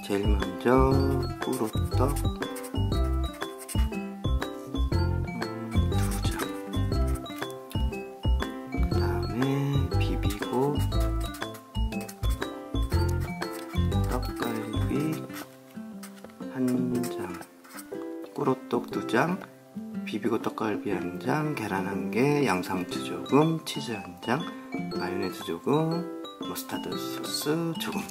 제일 먼저 꿀호떡 2장, 그 다음에 비비고 떡갈비 1장, 꿀호떡 2장, 비비고 떡갈비 1장, 계란 1개, 양상추 조금, 치즈 1장, 마요네즈 조금, 머스타드 소스 조금.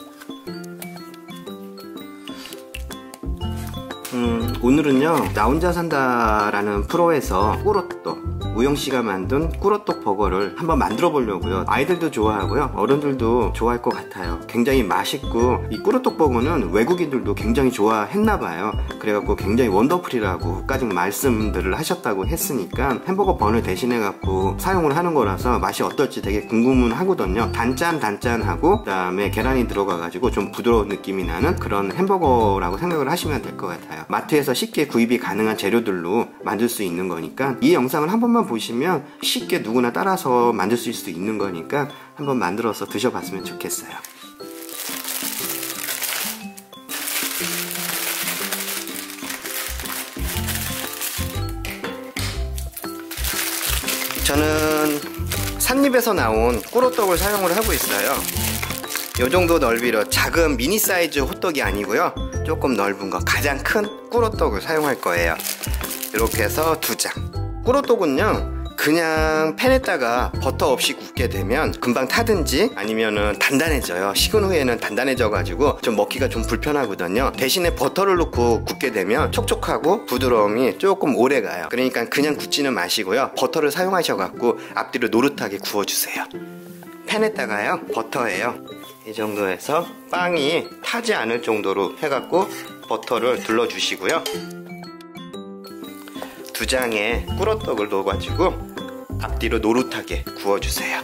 오늘은요, 나 혼자 산다라는 프로에서 꿀호떡, 우영씨가 만든 꿀호떡 버거를 한번 만들어 보려고요. 아이들도 좋아하고요, 어른들도 좋아할 것 같아요. 굉장히 맛있고, 이 꿀호떡 버거는 외국인들도 굉장히 좋아했나봐요. 그래갖고 굉장히 원더풀이라고까지 말씀들을 하셨다고 했으니까 햄버거 번을 대신해 갖고 사용을 하는 거라서 맛이 어떨지 되게 궁금은 하거든요. 단짠하고, 그 다음에 계란이 들어가 가지고 좀 부드러운 느낌이 나는 그런 햄버거라고 생각을 하시면 될 것 같아요. 마트에서 쉽게 구입이 가능한 재료들로 만들 수 있는 거니까, 이 영상을 한 번만 보시면 쉽게 누구나 따라서 만들 수 있는 거니까 한번 만들어서 드셔봤으면 좋겠어요. 저는 산립에서 나온 꿀호떡을 사용을 하고 있어요. 요 정도 넓이로 작은 미니 사이즈 호떡이 아니고요, 조금 넓은 거, 가장 큰 꿀호떡을 사용할 거예요. 이렇게 해서 2장. 꿀호떡은요, 그냥 팬에다가 버터 없이 굽게 되면 금방 타든지 아니면은 단단해져요. 식은 후에는 단단해져 가지고 좀 먹기가 좀 불편하거든요. 대신에 버터를 넣고 굽게 되면 촉촉하고 부드러움이 조금 오래 가요. 그러니까 그냥 굽지는 마시고요, 버터를 사용하셔 갖고 앞뒤로 노릇하게 구워주세요. 팬에다가요, 버터예요, 이 정도에서 빵이 타지 않을 정도로 해갖고 버터를 둘러주시고요, 2장에 꿀호떡을 넣어가지고 앞뒤로 노릇하게 구워주세요.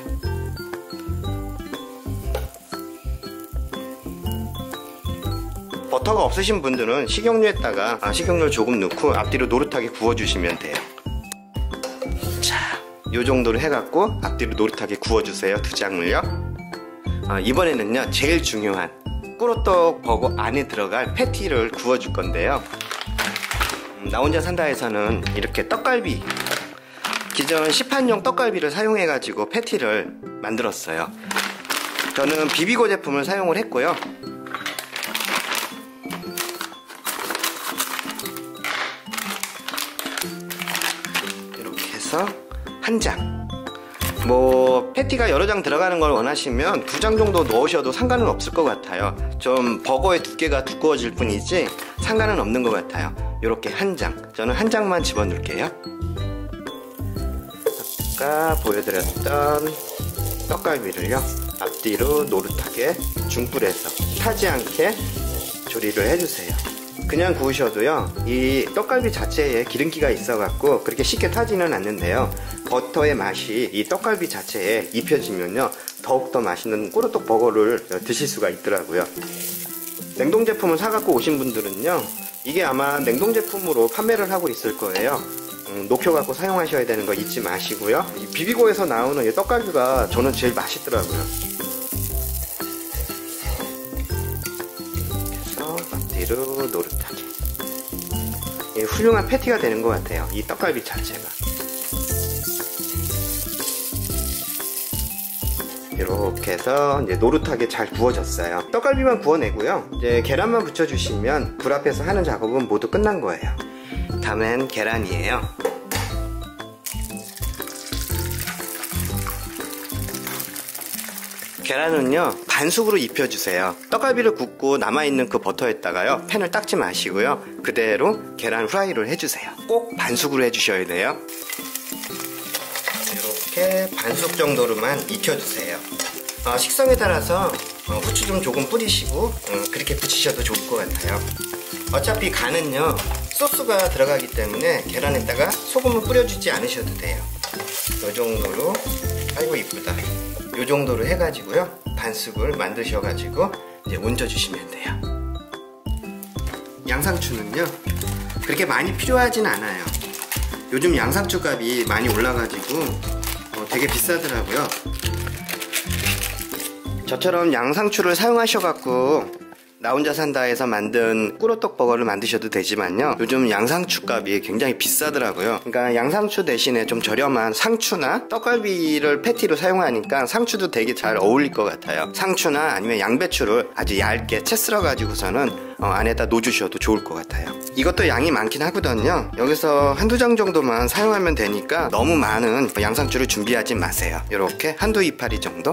버터가 없으신 분들은 식용유에다가 식용유를 조금 넣고 앞뒤로 노릇하게 구워주시면 돼요. 자, 요 정도로 해갖고 앞뒤로 노릇하게 구워주세요, 2장을요. 이번에는요, 제일 중요한 꿀호떡 버거 안에 들어갈 패티를 구워줄 건데요. 나 혼자 산다에서는 이렇게 떡갈비, 기존 시판용 떡갈비를 사용해 가지고 패티를 만들었어요. 저는 비비고 제품을 사용을 했고요. 이렇게 해서 1장. 뭐 패티가 여러 장 들어가는 걸 원하시면 2장 정도 넣으셔도 상관은 없을 것 같아요. 좀 버거의 두께가 두꺼워질 뿐이지 상관은 없는 것 같아요. 이렇게 1장, 저는 1장만 집어넣을게요. 아까 보여드렸던 떡갈비를요, 앞뒤로 노릇하게 중불에서 타지 않게 조리를 해주세요. 그냥 구우셔도요, 이 떡갈비 자체에 기름기가 있어 갖고 그렇게 쉽게 타지는 않는데요, 버터의 맛이 이 떡갈비 자체에 입혀지면요, 더욱더 맛있는 꿀호떡 버거를 드실 수가 있더라고요. 냉동 제품을 사갖고 오신 분들은요, 이게 아마 냉동 제품으로 판매를 하고 있을 거예요. 녹여갖고 사용하셔야 되는 거 잊지 마시고요. 이 비비고에서 나오는 이 떡갈비가 저는 제일 맛있더라고요. 그래서 앞뒤로 노릇하게, 훌륭한 패티가 되는 것 같아요, 이 떡갈비 자체가. 이렇게 해서 이제 노릇하게 잘 구워졌어요. 떡갈비만 구워내고요, 이제 계란만 붙여주시면 불 앞에서 하는 작업은 모두 끝난 거예요. 다음엔 계란이에요. 계란은요, 반숙으로 입혀주세요. 떡갈비를 굽고 남아있는 그 버터에다가요, 팬을 닦지 마시고요, 그대로 계란 후라이를 해주세요. 꼭 반숙으로 해주셔야 돼요. 이렇게 반숙 정도로만 익혀주세요. 식성에 따라서 후추 좀 조금 뿌리시고 그렇게 부치셔도 좋을 것 같아요. 어차피 간은요, 소스가 들어가기 때문에 계란에다가 소금을 뿌려주지 않으셔도 돼요. 이 정도로, 아이고 이쁘다, 이 정도로 해가지고요, 반숙을 만드셔가지고 이제 얹어주시면 돼요. 양상추는요, 그렇게 많이 필요하진 않아요. 요즘 양상추 값이 많이 올라가지고 되게 비싸더라고요. 저처럼 양상추를 사용하셔갖고 나 혼자 산다에서 만든 꿀호떡 버거를 만드셔도 되지만요, 요즘 양상추 값이 굉장히 비싸더라고요. 그러니까 양상추 대신에 좀 저렴한 상추나 떡갈비를 패티로 사용하니까 상추도 되게 잘 어울릴 것 같아요. 상추나 아니면 양배추를 아주 얇게 채 썰어 가지고서는 안에다 넣어주셔도 좋을 것 같아요. 이것도 양이 많긴 하거든요. 여기서 한두 장 정도만 사용하면 되니까 너무 많은 양상추를 준비하지 마세요. 이렇게 한두 이파리 정도.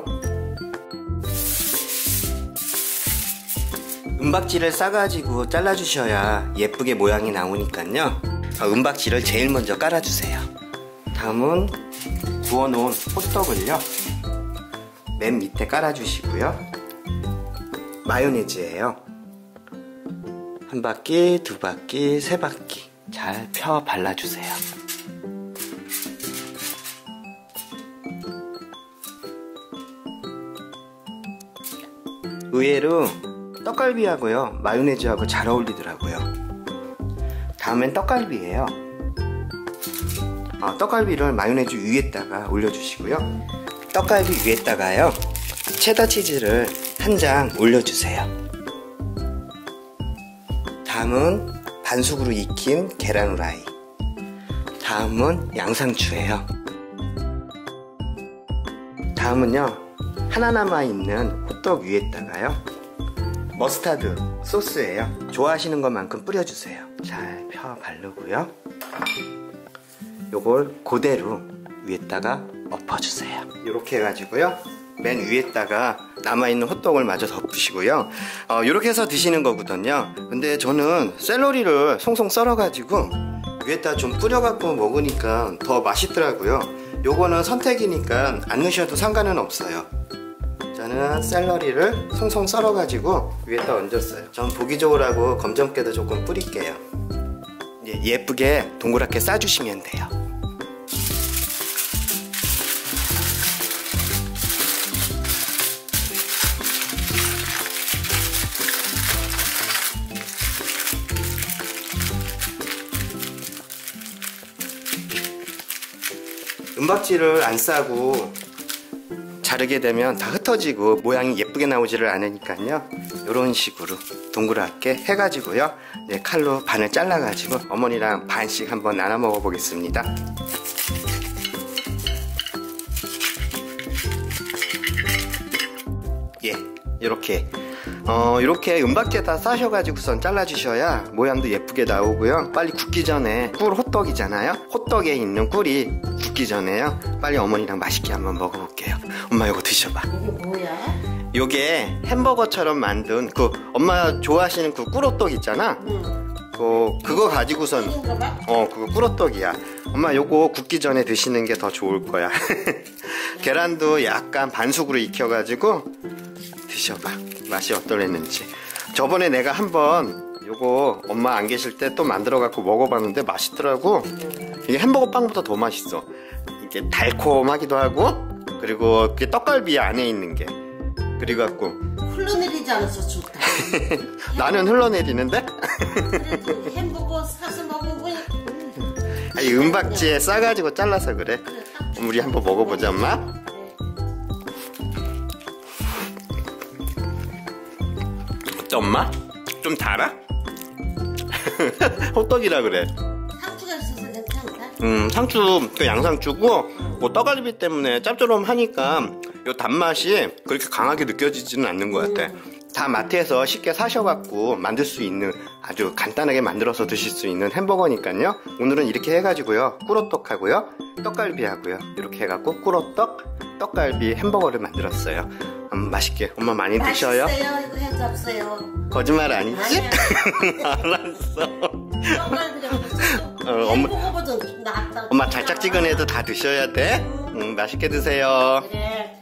은박지를 싸가지고 잘라주셔야 예쁘게 모양이 나오니까요, 은박지를 제일 먼저 깔아주세요. 다음은 구워놓은 호떡을요 맨 밑에 깔아주시고요. 마요네즈예요. 한 바퀴, 두 바퀴, 세 바퀴 잘 펴 발라주세요. 의외로 떡갈비하고요 마요네즈하고 잘 어울리더라고요. 다음엔 떡갈비예요. 떡갈비를 마요네즈 위에다가 올려주시고요. 떡갈비 위에다가요 체다 치즈를 한 장 올려주세요. 다음은 반숙으로 익힌 계란 후라이. 다음은 양상추예요. 다음은요 하나 남아있는 호떡 위에다가요 머스타드 소스예요. 좋아하시는 것만큼 뿌려주세요. 잘 펴 바르고요. 요걸 그대로 위에다가 엎어주세요. 이렇게 해가지고요 맨 위에다가 남아있는 호떡을 마저 덮으시고요. 이렇게 해서 드시는 거거든요. 근데 저는 샐러리를 송송 썰어가지고 위에다 좀 뿌려갖고 먹으니까 더 맛있더라고요. 요거는 선택이니까 안 넣으셔도 상관은 없어요. 저는 샐러리를 송송 썰어가지고 위에다 얹었어요. 전 보기 좋으라고 검정깨도 조금 뿌릴게요. 예쁘게 동그랗게 싸주시면 돼요. 은박지를 안 싸고 자르게 되면 다 흩어지고 모양이 예쁘게 나오지를 않으니까요, 이런 식으로 동그랗게 해가지고요 칼로 반을 잘라가지고 어머니랑 반씩 한번 나눠 먹어 보겠습니다. 이렇게 이렇게 은박지에다 싸셔가지고선 잘라주셔야 모양도 예쁘게 나오고요. 빨리 굽기 전에, 꿀 호떡이잖아요. 호떡에 있는 꿀이 굽기 전에요 빨리 어머니랑 맛있게 한번 먹어볼게요. 엄마 이거 드셔봐. 이게 뭐야? 요게 햄버거처럼 만든 그 엄마 좋아하시는 그 꿀호떡 있잖아. 그거 가지고선 그거 꿀호떡이야. 엄마 요거 굽기 전에 드시는 게 더 좋을 거야. 계란도 약간 반숙으로 익혀가지고 드셔봐. 맛이 어떨랬는지. 저번에 내가 한번 요거 엄마 안 계실 때 또 만들어 갖고 먹어봤는데 맛있더라고. 이게 햄버거 빵보다 더 맛있어. 이게 달콤하기도 하고, 그리고 그게 떡갈비 안에 있는 게, 그리고 갖고 흘러내리지 않아서 좋다. 나는 흘러내리는데? 그래도 햄버거 사서 먹으면 이 은박지에 싸가지고 잘라서 그래. 우리 한번 먹어보자, 엄마. 어때, 엄마? 좀 달아? 호떡이라 그래. 상추가 있어서 괜찮다. 상추, 그 양상추고, 뭐 떡갈비 때문에 짭조름하니까 요 단맛이 그렇게 강하게 느껴지지는 않는 것 같아. 다 마트에서 쉽게 사셔갖고 만들 수 있는, 아주 간단하게 만들어서 드실 수 있는 햄버거니까요. 오늘은 이렇게 해가지고요, 꿀호떡하고요 떡갈비하고요 이렇게 해갖고 꿀호떡 떡갈비 햄버거를 만들었어요. 맛있게 엄마 많이 드셔요. 맛있어요. 이거 해잡세요. 거짓말 아니지? 아니야. 알았어. 떡갈비랑 햄버거보다 낫다. 엄마 달짝지근해도 다 드셔야 돼. 맛있게 드세요. 그래.